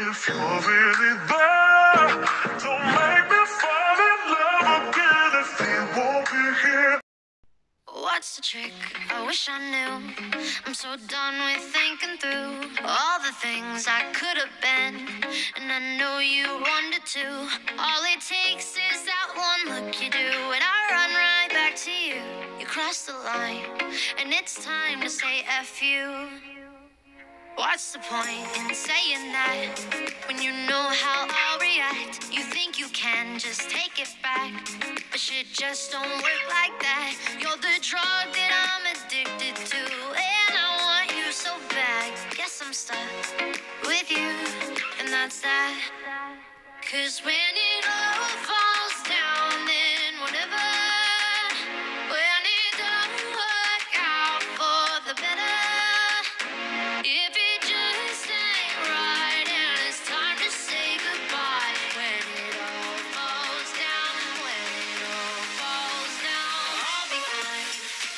if you're really there. Don't make me fall in love again if you won't be here. What's the trick? I wish I knew. I'm so done with thinking through all the things I could have been, and I know you wanted to. All it takes is that one look you do, and I run right back to you. You cross the line, and it's time to say F you. What's the point in saying that when you know how I'll react? You think you can just take it back, but shit just don't work like that. You're the drug that I'm addicted to, and I want you so bad. Guess I'm stuck with you, and that's that. 'Cause when it all falls down, then whatever. When it don't work out for the better, if it just ain't right and it's time to say goodbye. When it all falls down, when it all falls down, I'll be fine.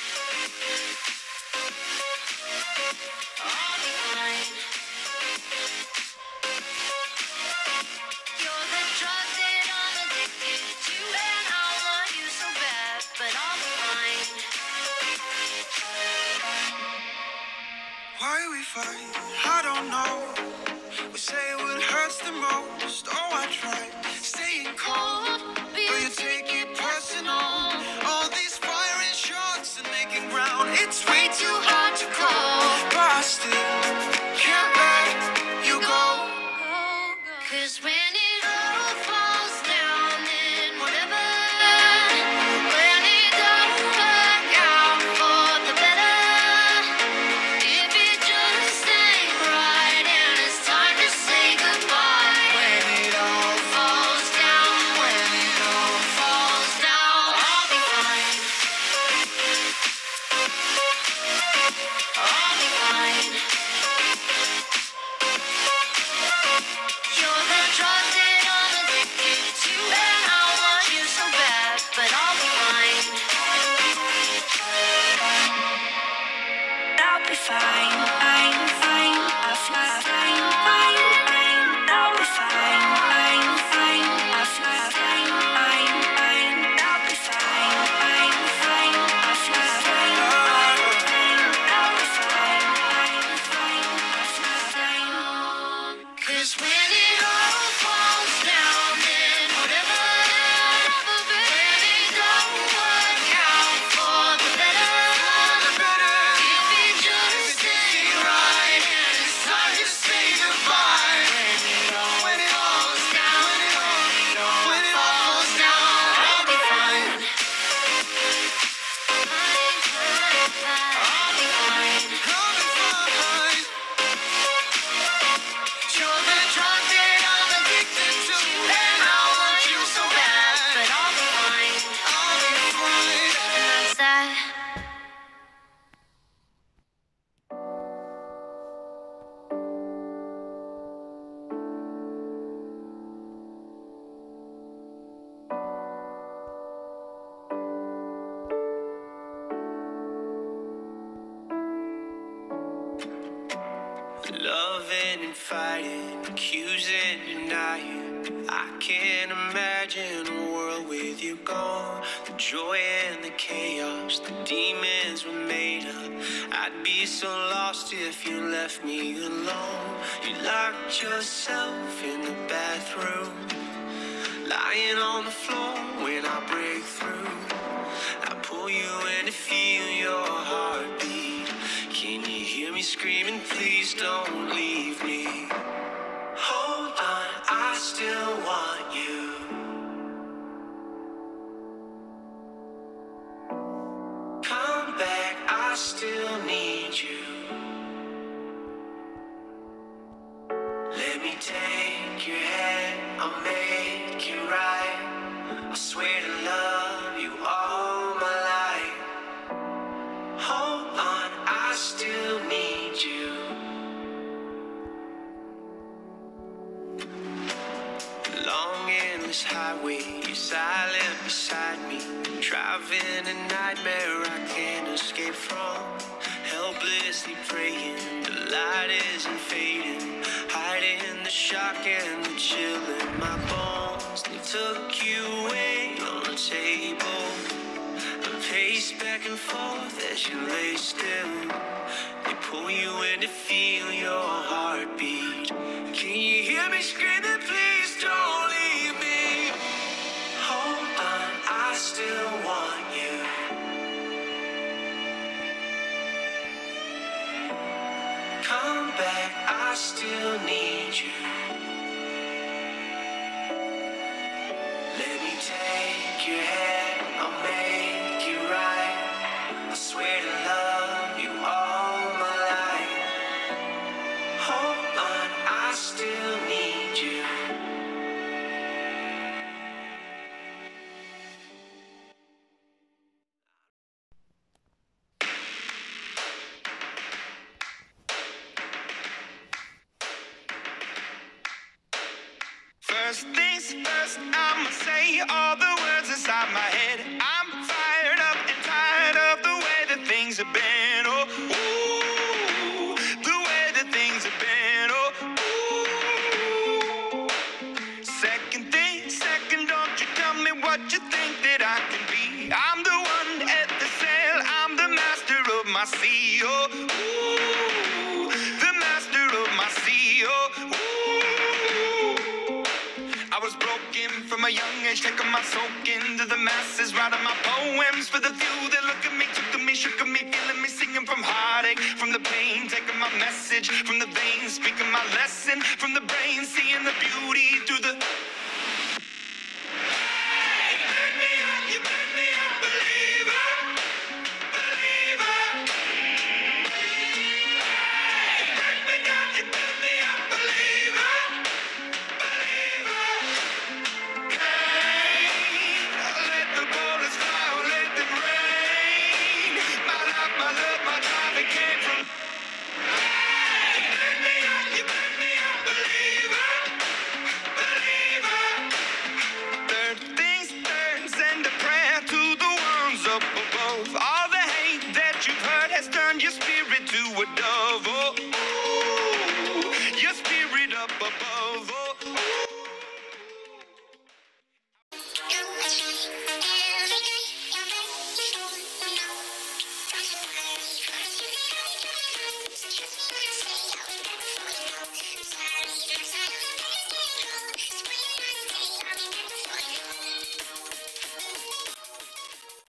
I'll be fine. You're the drug that I'm addicted to, and I want you so bad, but I'll be fine. Why we fight? I don't know. We say what hurts the most. Oh, I tried staying cold, but you take it personal. All these firing shots and making ground, it's way too hard to call. But I still can't let you go. 'Cause when it all falls down, then whatever. When it don't work out for the better, if it just ain't right and it's time to say goodbye. When it all falls down, when it all falls down, I'll be fine. I'll be fine. You're the drug that I'm addicted to, and I want you so bad, but I'll be fine. I'll be fine. I'm fine. I'll fly fine. I'll be fine. I'm fine. I'll fly fine. I'll be fine. I'm fine. I'll fly fine. I'll be fine. I'm fine. I'll fly fine. 'Cause when it all falls down, then whatever. When it don't work out for the better, if it just ain't right and it's time to say goodbye. When it all falls down, when it all falls down, I'll be fine. I'll be fine. You're the drug that I'm addicted to, and I want you so bad, but I'll be fine. And that's that. Loving and fighting, accusing, denying. I can't imagine a world with you gone. The joy and the chaos, the demons were made up. I'd be so lost if you left me alone. You locked yourself in the bathroom, lying on the floor when I break through. I pull you in to feel your heartbeat. Can you hear me screaming, please don't leave me? Hold on, I still want you. Come back, I still need you. Let me take your hand, I'll make it right. I swear to love you all my life. Hold on, I still need you. Long endless highway, you're silent beside me. Driving a nightmare I can't escape from. Helplessly praying, the light isn't fading. Hiding the shock and the chill in my bones. They took you away on the table and pace back and forth as you lay still. They pull you in to feel your heartbeat. Can you hear me screaming, please don't leave me? Hold on, I still want you. Come back, I still need you. Let me take your hand, I'll make you right. I swear to love you all my life. Hold on, I still need you. First things first, I'ma say all the words inside my head. I'm fired up and tired of the way that things have been. Oh, ooh, the way that things have been. Oh, ooh. Second thing, second, don't you tell me what you think that I can be. I'm the one at the sail, I'm the master of my sea. Oh, ooh, the master of my sea. Oh, ooh. I was broken from a young age, taking my soak into the masses, writing my poems for the few that look at me, took at me, shook at me, feeling me, singing from heartache, from the pain, taking my message from the veins, speaking my lesson from the brain, seeing the beauty through the. Hey, you burn me up, believer, believer. Hey, break me down, you burn me up, believer, believer. Let the bullets fly, let them rain. My life, my love, my drive, it came from. Hey, you burn me up, believer, believer. Third things third, send a prayer to the ones up above.